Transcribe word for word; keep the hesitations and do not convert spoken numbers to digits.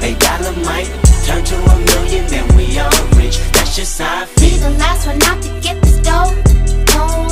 A dollar might turn to a million, then we all rich. That's just how I feel. Be the last one out to get this dough. No